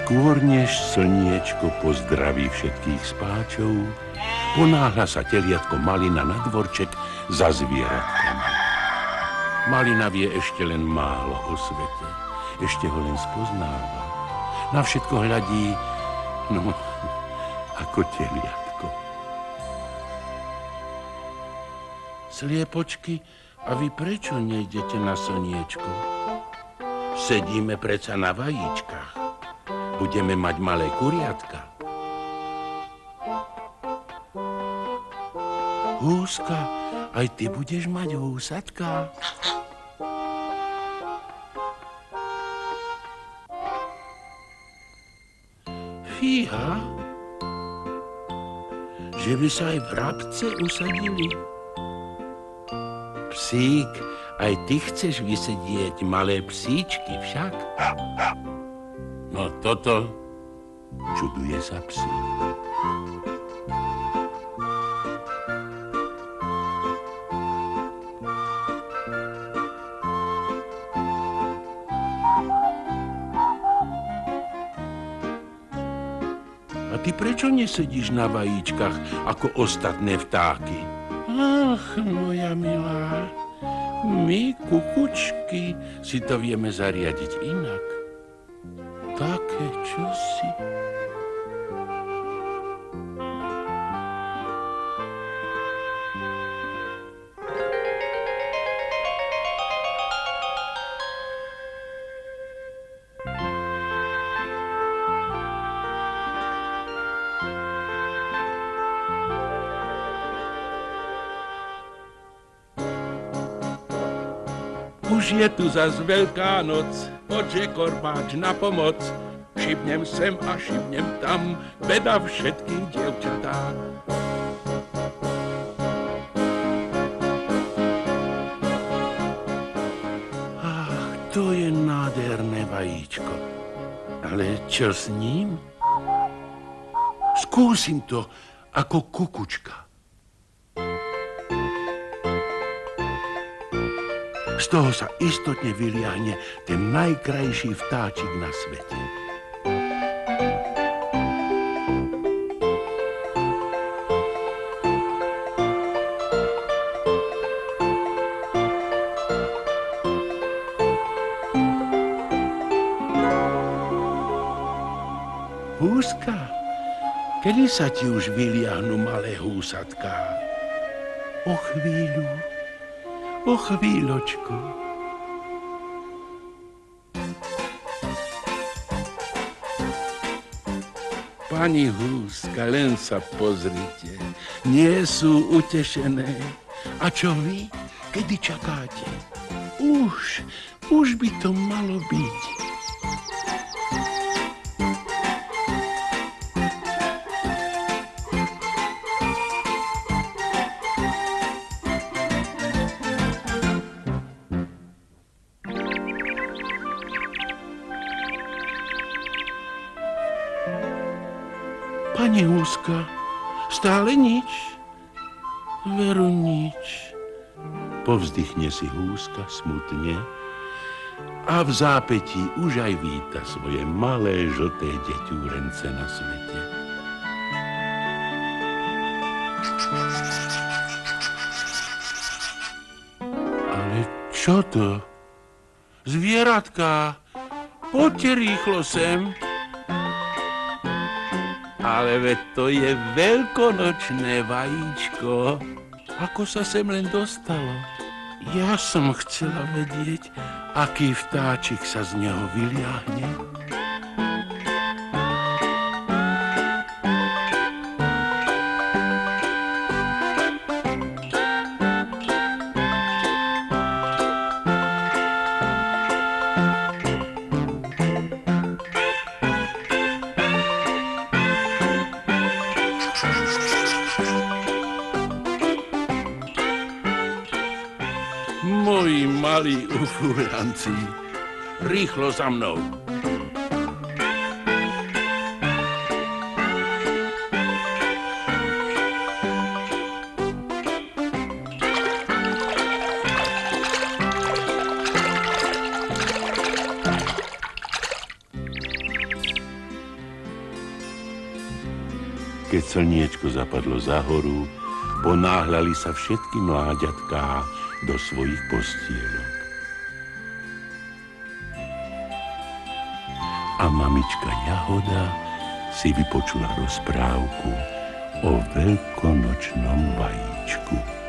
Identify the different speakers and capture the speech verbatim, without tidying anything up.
Speaker 1: Skôr než slniečko pozdraví všetkých spáčov, ponáhla sa teliatko Malina na dvorček za zvieratkami. Malina vie ešte len málo o svete, ešte ho len spoznáva. Na všetko hľadí, no, ako teliatko. Sliepočky, a vy prečo nejdete na slniečko? Sedíme predsa na vajíčkach. Budeme mať malé kuriatka. Húska, aj ty budeš mať húsatka? Fíha, že by sa aj vrabce usadili. Psík, aj ty chceš vysedieť malé psíčky však? No toto čuduje sa psík. A ty prečo nesedíš na vajíčkach ako ostatné vtáky? Ach, moja milá, my, kukučky, si to vieme zariadiť inak. Také čosi. Už je tu zas Veľká noc, poďže korbáč na pomoc. Šibnem sem a šibnem tam, beda všetkým dievčatám. Ach, to je nádherné vajíčko. Ale čo s ním? Skúsim to ako kukučka. Z toho sa istotne vyliahne ten najkrajší vtáčik na svete. Húska, kedy sa ti už vyliahnu malé húsatká? O chvíľu. O chvíľočku. Pani húska, len sa pozrite. Nie sú utešené. A čo vy? Kedy čakáte? Už, už by to malo byť. Pani húska, stále nič? Veru nič. Povzdychne si húska smutne a v zápätí už aj víta svoje malé žlté deťúrence na svete. Ale čo to? Zvieratka, poďte rýchlo sem. Ale veď to je veľkonočné vajíčko. Ako sa sem len dostalo? Ja som chcela vedieť, aký vtáčik sa z neho vyliahne. Moji malí ufúranci, rýchlo za mnou. keď slniečko zapadlo za horu, ponáhľali sa všetky mláďatká do svojich postielok. A mamička Jahoda si vypočula rozprávku o veľkonočnom vajíčku.